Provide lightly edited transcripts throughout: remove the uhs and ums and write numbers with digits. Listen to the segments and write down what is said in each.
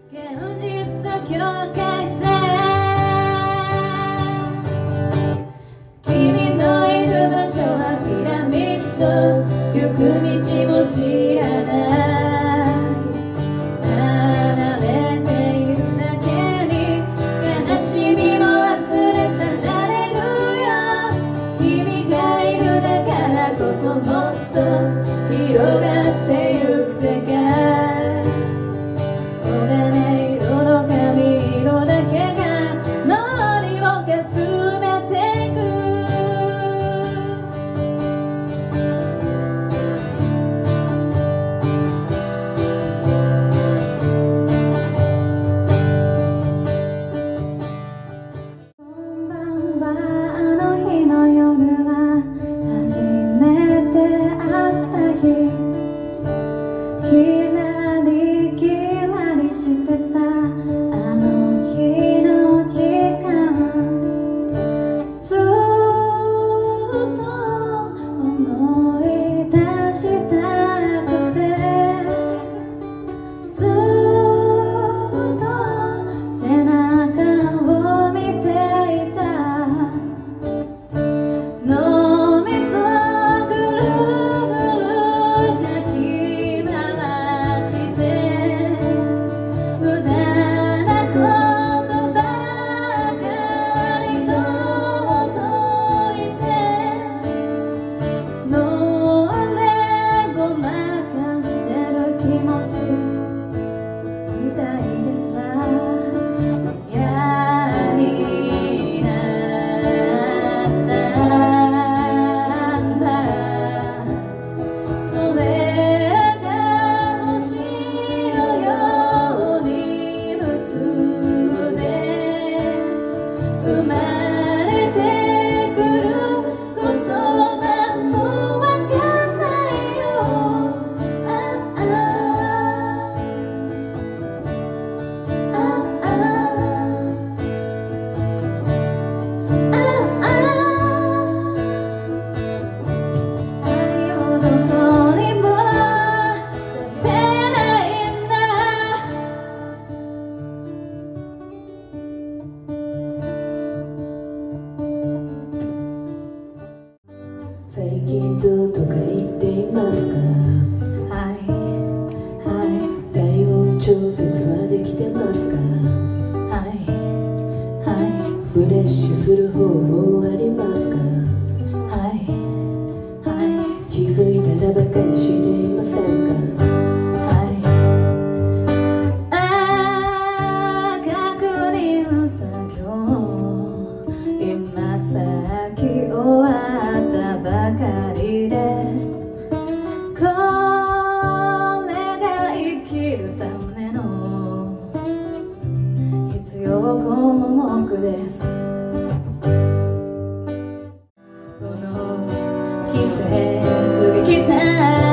現実と境界線、君のいる場所はピラミッド、行く道も知らない、離れているだけに悲しみも忘れ去られるよ。君がいるだからこそもっと広がってゆく世界、黄金色の髪色だけが脳裏をかすめてく。こんばんは、あの日の夜は初めて会った日、キラリキラリしてたあの日の時間、ずっと思い出したくて、ずっと背中を見ていた。脳みそぐるぐるかき回して無駄なことばかりと解いて、脳でごまかしてる気持ちみたいでさ、嫌になったんだ。それが星のように結んで生まれてくる言葉もわかんないよ。あ愛をどこにも出せないんだ。 最近どうとか言っていますか？ はいはい体温調節はできてますか？ はいはフレッシュする方法ありますか？ いはいはい気づいたらバカにしていませんか？ はい。確認作業今さっき終わったばかりです。これが生きるための必要項目です。この季節が来た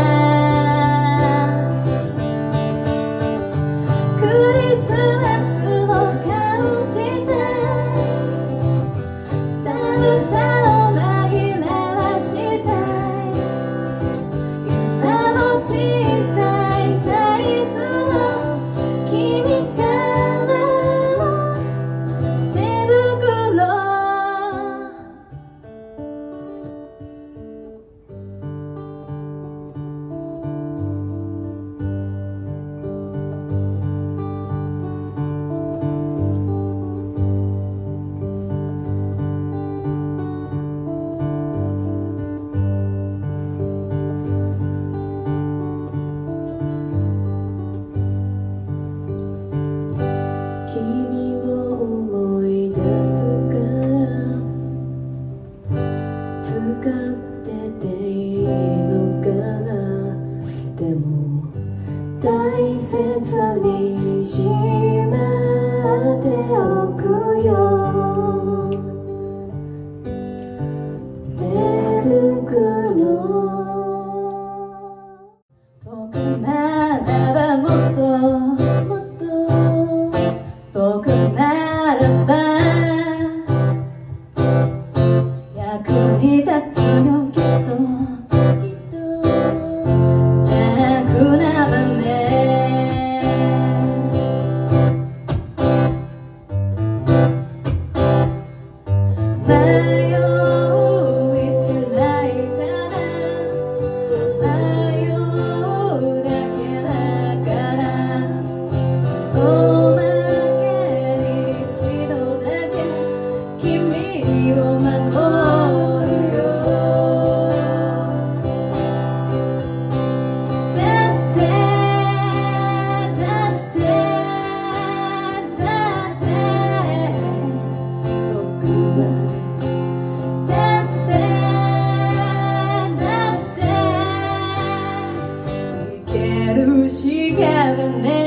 クリスマスを感じて寒さを紛らわしたい。今の小さいサイズの君からの手袋、 君を思い出すから使ってていいのかな。でも大切にしまっておくよ。手袋僕ならばもっと僕ならば役に立つよきっと。邪悪な場面 cabinet